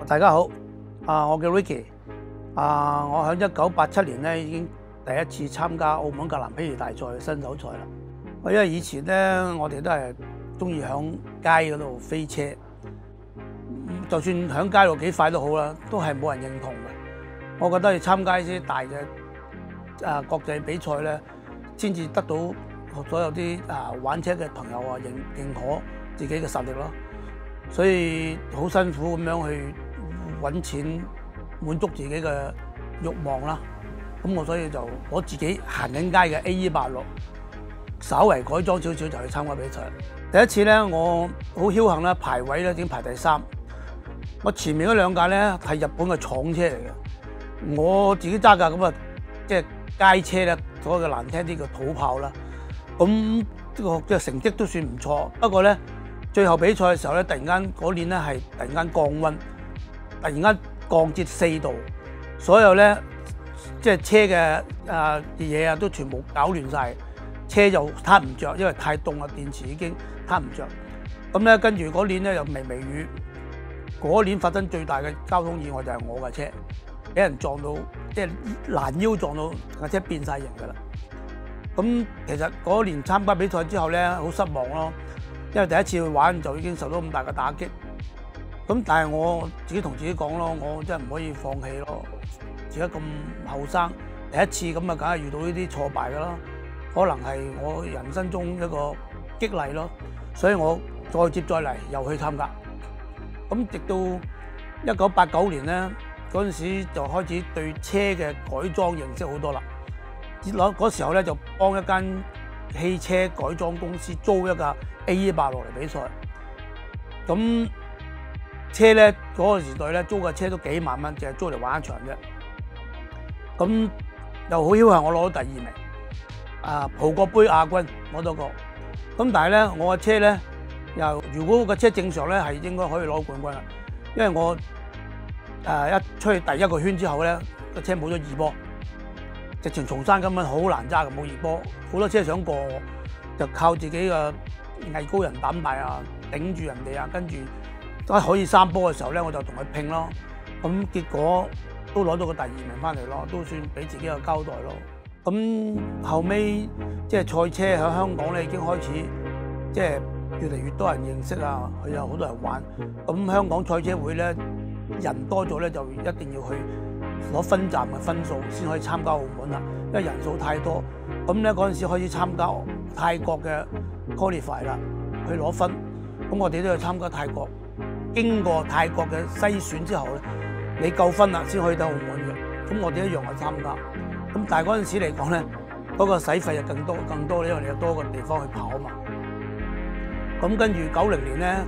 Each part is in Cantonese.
大家好，我叫 Ricky，我喺1987年咧已經第一次參加澳門格蘭披治大賽嘅新手賽啦。因為以前咧我哋都係中意響街嗰度飛車，就算響街度幾快都好啦，都係冇人認同嘅。我覺得要參加啲大嘅國際比賽咧，先至得到所有啲玩車嘅朋友認可自己嘅實力咯。所以好辛苦咁樣去揾錢滿足自己嘅慾望啦。咁所以就我自己行緊街嘅 AE86，稍為改裝少少就去參加比賽。第一次咧，我好僥倖啦，排位咧已經排第3。我前面嗰2架咧係日本嘅廠車嚟嘅，我自己揸架咁即係街車咧，所謂嘅難聽啲叫土炮啦。咁呢個成績都算唔錯，不過咧最後比賽嘅時候咧，突然間嗰年咧係突然間降溫，突然間降至4度，所有咧即係車嘅嘢都全部搞亂晒，車就撻唔着，因為太凍啦，電池已經撻唔着。咁咧跟住嗰年咧又微雨，嗰年發生最大嘅交通意外就係我架車俾人撞到，即係攔腰撞到架車變晒形㗎啦。咁其實嗰年參加比賽之後咧，好失望咯。因為第一次去玩就已經受到咁大嘅打擊，咁但係我自己同自己講咯，我真係唔可以放棄咯。自己咁後生，第一次咁梗係遇到呢啲挫敗㗎啦，可能係我人生中一個激勵咯。所以我再接再厲，又去參加。咁直到1989年咧，嗰陣時就開始對車嘅改裝認識好多啦。嗰時候咧就幫一間汽車改裝公司租一架 AE86嚟比賽，咁車咧嗰個時代咧租架車都幾萬蚊，淨係租嚟玩一場啫。咁又好僥倖，我攞到第2名，葡國杯亞軍攞到個。咁但係咧我架車咧如果個車正常咧係應該可以攞冠軍啦，因為我一出去第1個圈之後咧個車冇咗2波，直情松山根本好難揸嘅，冇2波，好多車想過我，就靠自己嘅藝高人膽大頂住人哋跟住可以3波嘅時候咧，我就同佢拼咯。咁結果都攞到個第2名翻嚟咯，都算俾自己有交代咯。咁後尾即係賽車喺香港咧已經開始即係越嚟越多人認識佢有好多人玩。咁香港賽車會咧人多咗咧，就一定要去攞分站嘅分數先可以參加澳門啦，因為人數太多。咁咧嗰陣時開始參加泰國嘅 qualify 啦，去攞分。咁我哋都去參加泰國，經過泰國嘅篩選之後咧，你夠分啦先可以到澳門嘅。咁我哋一樣去參加。咁但係嗰陣時嚟講咧，嗰個使費就更多，因為你有多個地方去跑啊嘛。咁跟住90年咧，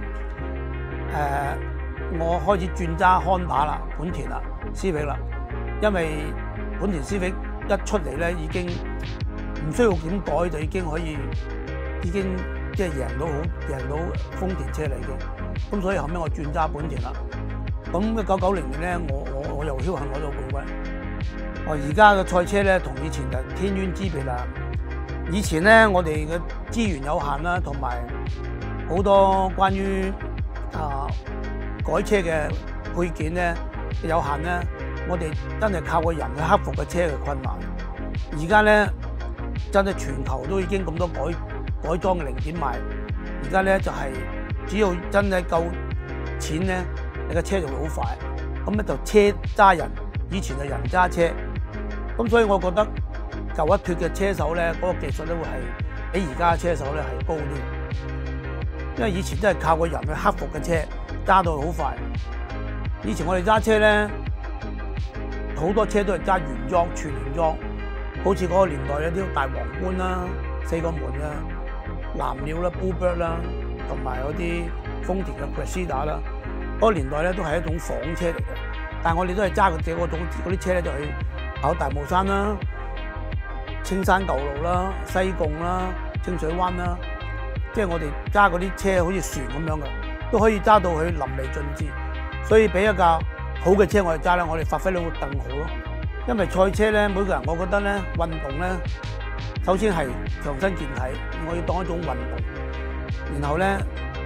我開始轉揸 Honda 啦，本田啦，Civic啦，因為本田 Civic一出嚟咧已經唔需要點改就已經即係贏到豐田車嚟嘅。咁所以後尾我轉揸本田啦。咁1990年咧，我又僥倖攞到冠軍。而家嘅賽車咧同以前就天淵之別啦。以前咧我哋嘅資源有限啦，同埋好多關於改車嘅配件咧有限咧，我哋真係靠個人去克服個車嘅困難。而家咧真係全球都已經咁多改裝嘅零件賣，而家咧就係只要真係夠錢咧，你個車就會好快。咁咧就車揸人，以前就人揸車。咁所以我覺得舊一脫嘅車手咧，嗰個技術咧會係比而家嘅車手咧係高啲，因為以前真係靠個人去克服嘅車，揸到好快。以前我哋揸車咧，好多車都係揸原裝、全原裝，好似嗰個年代有啲大皇冠啦、4個門啦、藍鳥啦、Bluebird 啦，同埋嗰啲豐田嘅 Cressida 啦，嗰個年代咧都係一種房車嚟嘅。但係我哋都係揸嗰啲車咧，就去跑大帽山啦、青山舊路啦、西貢啦、清水灣啦，即係我哋揸嗰啲車好似船咁樣嘅，都可以揸到去淋漓盡致。所以俾一架好嘅車我哋揸咧，我哋發揮率會更好咯。因為賽車咧，每個人我覺得咧運動咧，首先係強身健體，我要當一種運動，然後咧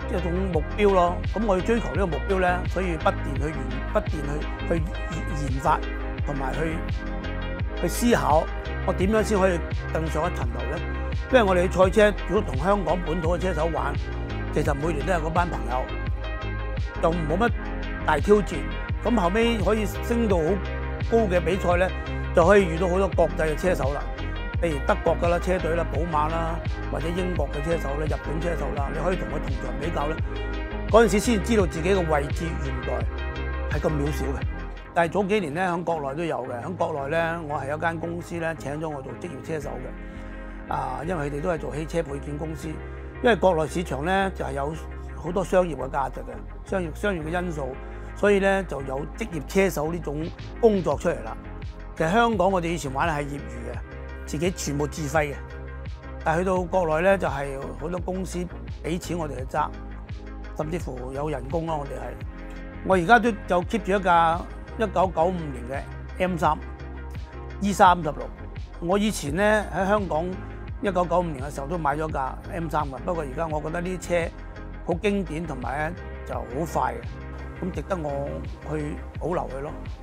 一種目標咯。咁我要追求呢個目標咧，所以不斷去研發同埋去思考，我點樣先可以更上一層樓咧？因為我哋賽車如果同香港本土嘅車手玩，其實每年都係嗰班朋友，就冇乜大挑戰。咁後尾可以升到好高嘅比賽咧，就可以遇到好多國際嘅車手啦，譬如德國嘅啦車隊啦、寶馬啦，或者英國嘅車手啦、日本車手啦，你可以同佢同場比較咧。嗰陣時先知道自己嘅位置原來係咁渺小嘅。但係早幾年咧，喺國內都有嘅。喺國內咧，我係有間公司咧請咗我做職業車手嘅。因為佢哋都係做汽車配件公司。因為國內市場咧就係有好多商業嘅價值嘅，商業嘅因素，所以咧就有職業車手呢種工作出嚟啦。其實香港我哋以前玩係業餘嘅，自己全部自費嘅。但係去到國內咧就係好多公司俾錢我哋去揸，甚至乎有人工啦。我而家都就 keep 住一架1995年嘅 M3 E36。我以前咧喺香港1995年嘅時候都買咗架 M3 嘅，不過而家我覺得呢啲車好經典同埋咧就好快嘅，咁值得我去保留佢咯。